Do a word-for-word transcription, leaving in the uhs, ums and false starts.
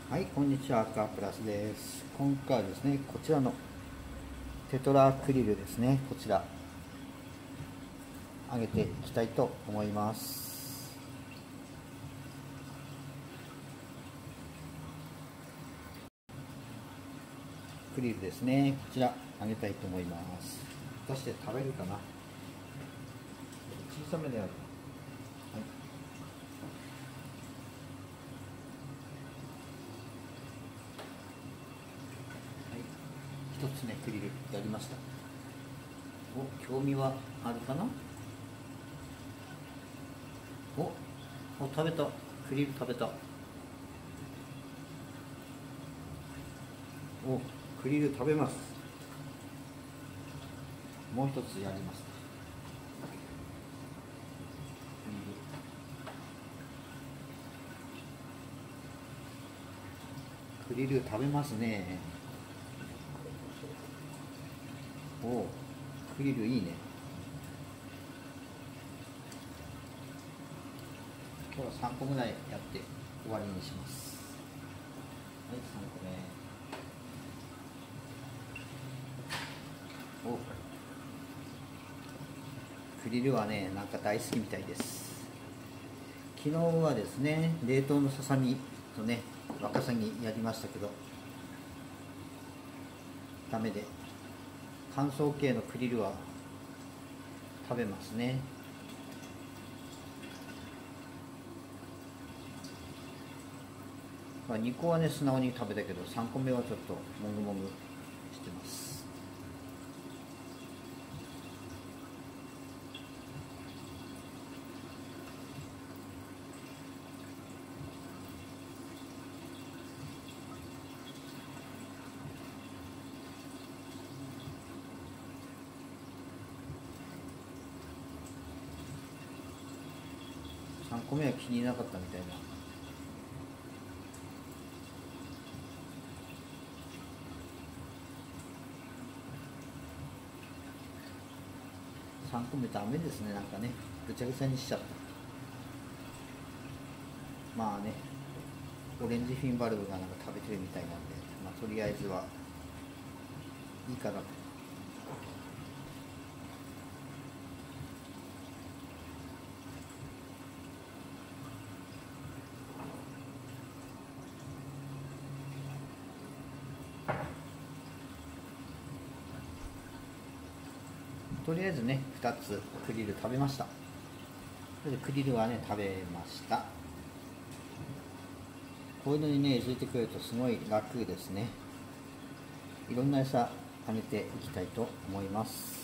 はい、こんにちは、アクアプラスです。今回はですね、こちらのテトラアクリルですね、こちら、上げていきたいと思います。アクリルですね、こちら、上げたいと思います。果たして食べるかな。小さめである。はい、はい、一つね、クリルやりました。お、興味はあるかな。お、お、食べた。クリル食べた。お、クリル食べます。もう一つやります。クリル食べますね。お、クリルいいね。今日はさんこぐらいやって終わりにします。はい、さんこめ。お、クリルはね、なんか大好きみたいです。昨日はですね、冷凍のささみとね、ワカサギやりましたけど、ダメで、乾燥系のクリルは食べますね。まあ、にこはね、素直に食べたけど、さんこめはちょっともぐもぐしてます。さんこめは気になかったみたいな。さんこめダメですね、なんかね、ぐちゃぐちゃにしちゃった。まあね、オレンジフィンバルブがなんか食べてるみたいなんで、まあ、とりあえずはいいかなと。とりあえずね、ふたつクリル食べました。それでクリルはね、食べました。こういうのにね、ついてくるとすごい楽ですね。いろんな餌あげていきたいと思います。